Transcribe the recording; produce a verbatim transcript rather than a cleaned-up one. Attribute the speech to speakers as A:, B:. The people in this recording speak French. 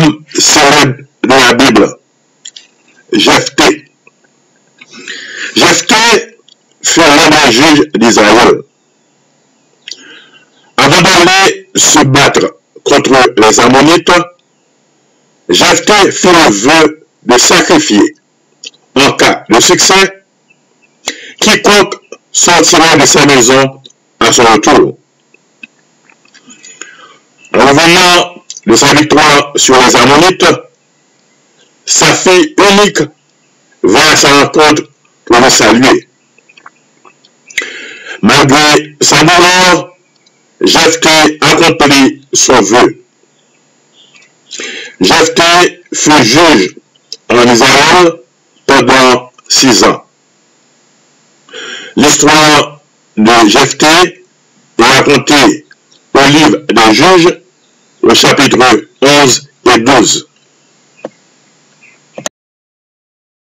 A: homme célèbre de la Bible, Jephthé. Jephthé fut l'un des juges d'Israël. Avant d'aller se battre contre les Ammonites, Jephthé fit le vœu de sacrifier, en cas de succès, quiconque sortira de sa maison à son retour. En revenant de sa victoire sur les Ammonites, sa fille unique va à sa rencontre pour le saluer. Malgré sa douleur, Jephthé accomplit son vœu. Jephthé fut juge en Israël pendant six ans. L'histoire de Jephthé est racontée au livre des Juges, au chapitre onze et douze.